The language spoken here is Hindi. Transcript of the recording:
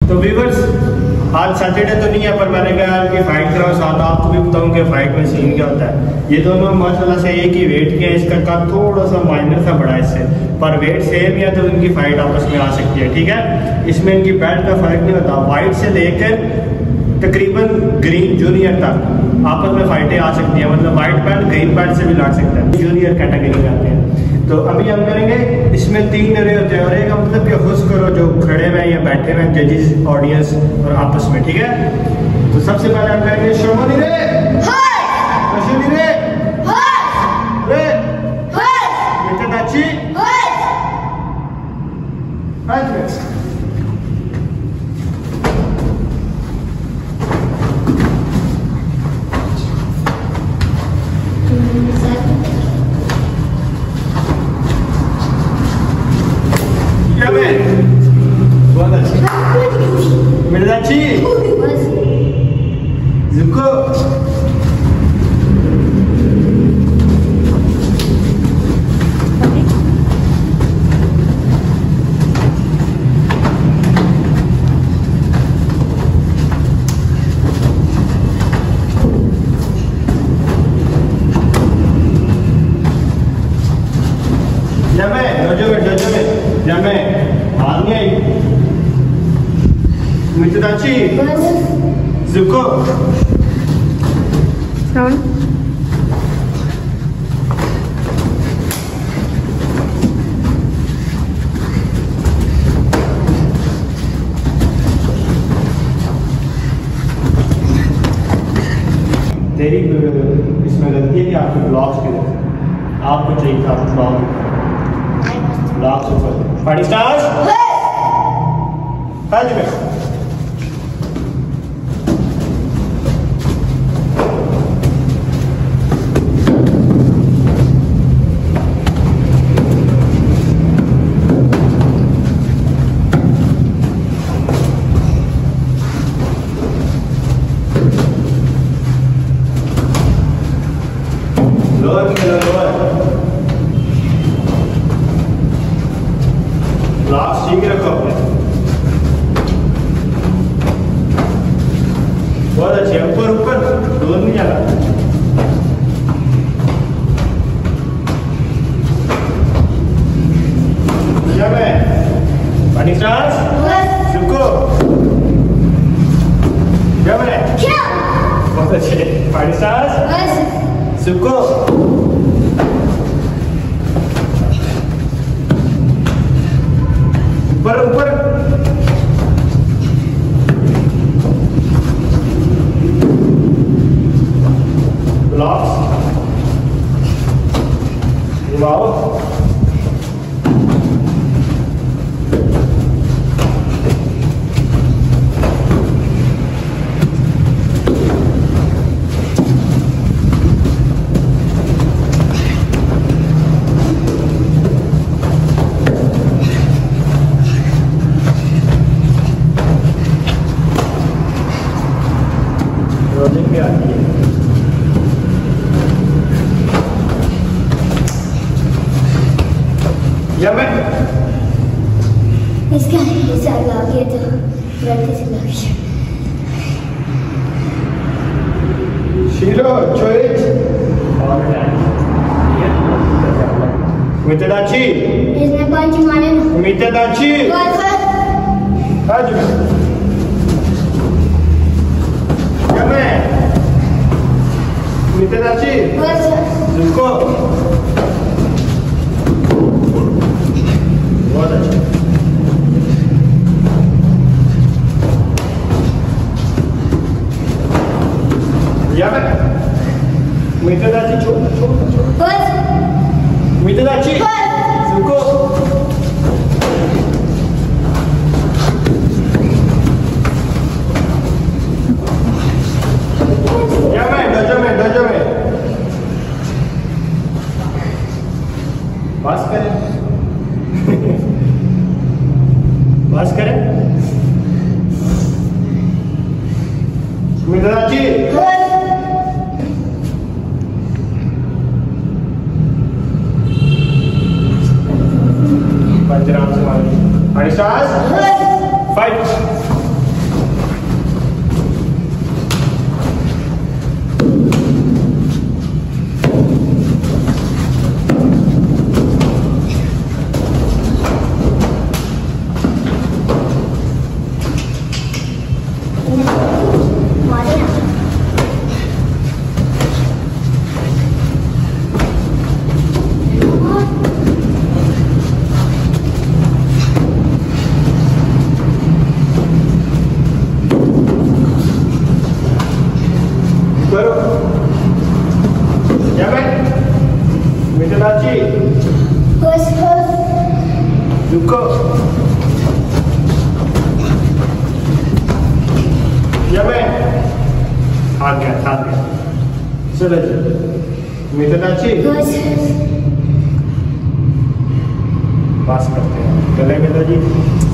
तो व्यूअर्स, आज सैटरडे तो नहीं है, पर मैंने कहा कि फाइट कराओ, साथ आपको भी बताऊं कि फाइट में सीन क्या होता है। ये दोनों माशाल्लाह से एक ही वेट के हैं, इसका कद थोड़ा सा माइनर सा बड़ा है इससे, पर वेट सेम ही है, तो इनकी फाइट आपस में आ सकती है। ठीक है, इसमें इनकी बेल्ट का फर्क नहीं होता। वाइट से लेकर तकरीबन ग्रीन जूनियर तक आपस में फाइटें आ सकती हैं, मतलब वाइट बेल्ट ग्रीन बेल्ट से भी लड़ सकता है, जूनियर कैटेगरी में आते हैं। तो अभी हम करेंगे, इसमें 3 रे होते हैं, और एक मतलब कि खुश करो जो खड़े हुए या बैठे हुए जजेस, ऑडियंस और आपस में। ठीक है, तो सबसे पहले हम करेंगे शर्मनी रे, अश्विनी रे, रे, मितदाची, बहुत अच्छी मिर्जाची, जुको, मितदाची, जुको, तेरी इसमें गलती है कि आपके ब्लॉक्स के आपको चाहिए था ब्लॉक्स ऊपर। फाइटिंग स्टार्स, ब्लॉक्स ठीक रखो अपने, बहुत अच्छे, ऊपर ऊपर दूर नहीं जाना। जब है पानी स्टार्स, रुको, जब है बहुत अच्छे, पानी स्टार्स, रुको, ऊपर ऊपर, ब्लॉक्स घुमाओ, रोलिंग भी आती है। या मैं इसका हिस्सा लग गया तो गलती से लग गया। शीलो चोइच मितदाची, इसने पंच मारे ना, मितदाची आज या मैं मितदाची जुको, बहुत अच्छा, या मैं मितदाची छोड़ मितदाची जुको, या मैं डोजो में पास करें पास करें मितदाची, पंचराम से मारी, फाइट मारे ना करो या मैं मिटनाची बस रुको या मैं आ गया चलो जी मिटनाची बस पास करते हैं गले में तो जी